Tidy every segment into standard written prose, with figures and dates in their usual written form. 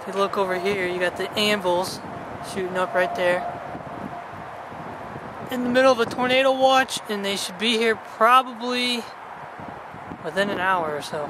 If you look over here, you got the anvils shooting up right there. In the middle of a tornado watch, and they should be here probably within an hour or so.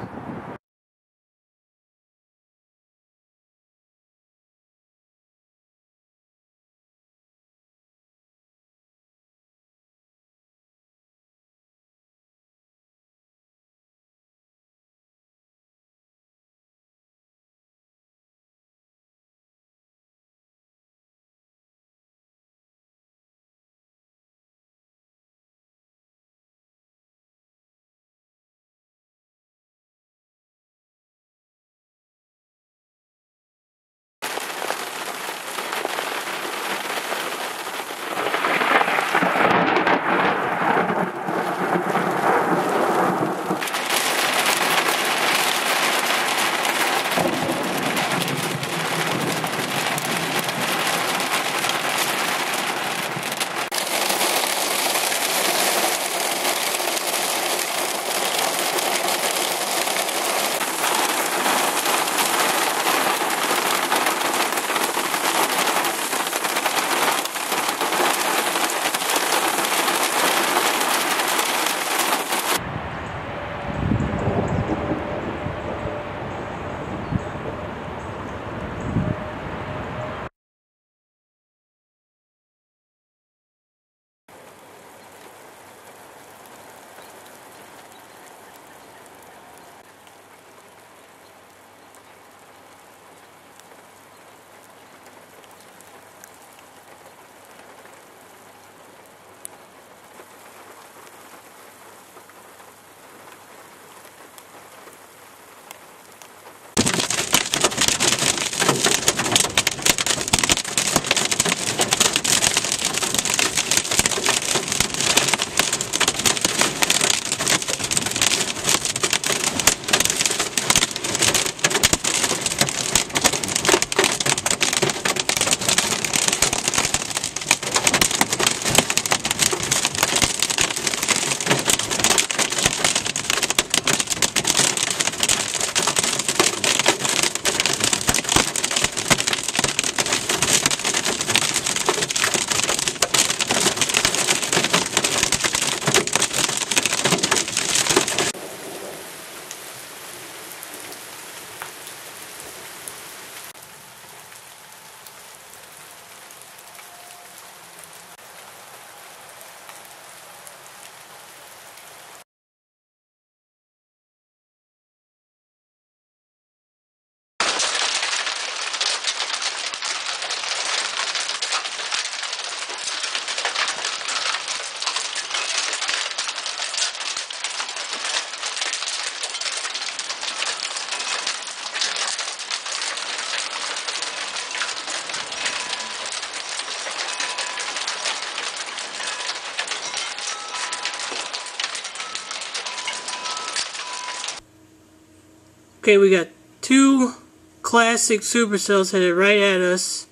Okay, we got two classic supercells headed right at us,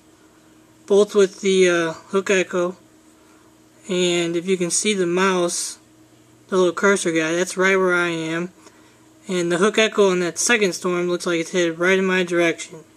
both with the hook echo. And if you can see the mouse, the little cursor guy, that's right where I am. And the hook echo on that second storm looks like it's headed right in my direction.